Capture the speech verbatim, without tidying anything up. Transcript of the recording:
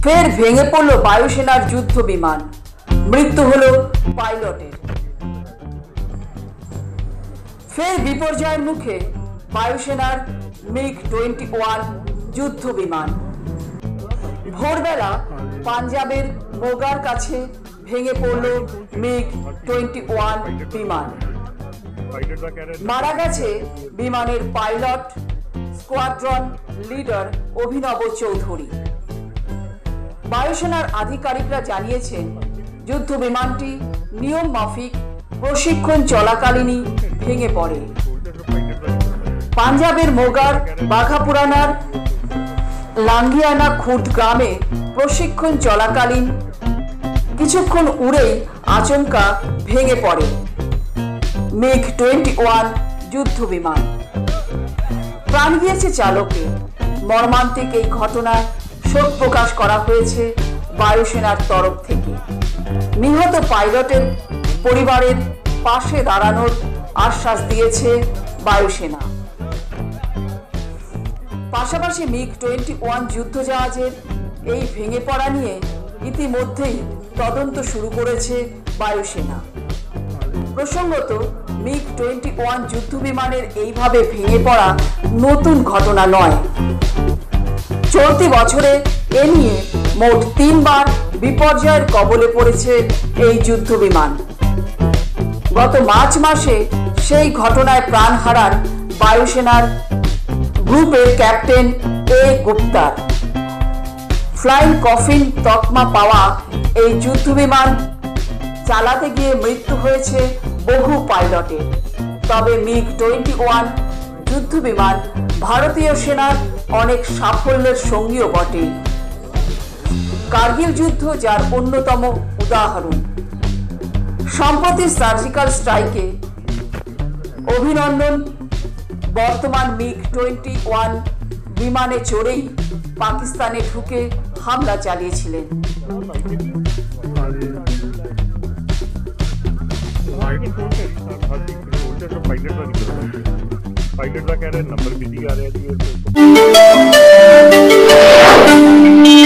ফের ভেঙে পড়ল বায়ুসেনার যুদ্ধ বিমান, মৃত্যু হলো পাইলটের। ফের বিপর্যয়ের মুখে বায়ুসেনার মিগ টোয়েন্টি ওয়ান যুদ্ধ বিমান। ভোরবেলা পাঞ্জাবের মোগার কাছে ভেঙে পড়ল মিগ টোয়েন্টি ওয়ান বিমান। মারা গেছে বিমানের পাইলট, স্কোয়াড্রন লিডার অভিনব চৌধুরী। বায়ুসেনার আধিকারিকরা জানিয়েছেন, যুদ্ধ বিমানটি নিয়ম মাফিক প্রশিক্ষণ চলাকালীনই ভেঙে পড়ে। পাঞ্জাবের মোগার বাঘাপুরানার লাঙ্গিয়ানা খুর্দ গ্রামে প্রশিক্ষণ চলাকালীন কিছুক্ষণ উড়েই আচমকা ভেঙে পড়ে মিগ টোয়েন্টি ওয়ান যুদ্ধ বিমান। প্রাণ গিয়েছে চালকের। মর্মান্তিক এই ঘটনায় শোক প্রকাশ করা হয়েছে বায়ুসেনার তরফ থেকে। নিহত পাইলটের পরিবারের পাশে দাঁড়ানোর আশ্বাস দিয়েছে বায়ুসেনা। পাশাপাশি মিগ টোয়েন্টি ওয়ান যুদ্ধজাহাজের এই ভেঙে পড়া নিয়ে ইতিমধ্যেই তদন্ত শুরু করেছে বায়ুসেনা। প্রসঙ্গত, মিগ টোয়েন্টি ওয়ান যুদ্ধ বিমানের এইভাবে ভেঙে পড়া নতুন ঘটনা নয়। চলতি বছরে এ নিয়ে মোট তিনবার বিপর্যয়ের কবলে পড়েছে এই যুদ্ধ বিমান। গত মার্চ মাসে সেই ঘটনায় প্রাণ হারান বায়ুসেনার গ্রুপের ক্যাপ্টেন এ গুপ্তার। ফ্লাইং কফিন তকমা পাওয়া এই যুদ্ধ বিমান চালাতে গিয়ে মৃত্যু হয়েছে বহু পাইলটের। তবে মিগ টোয়েন্টি ওয়ান যুদ্ধ বিমান ভারতীয় সেনার অনেক সাফল্যের সঙ্গীও বটে। কার্গিল যুদ্ধ যার অন্যতম উদাহরণ। সম্প্রতি সার্জিক্যাল স্ট্রাইকে অভিনন্দন বর্তমান মিগ টোয়েন্টি ওয়ান বিমানে চড়েই পাকিস্তানে ঢুকে হামলা চালিয়েছিলেন। पायलट का कह रहे हैं नंबर बिजी आ रहा है जी।